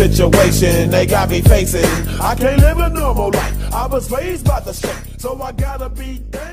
situation they got me facing. I can't live a normal life. I was raised by the street, so I gotta be down.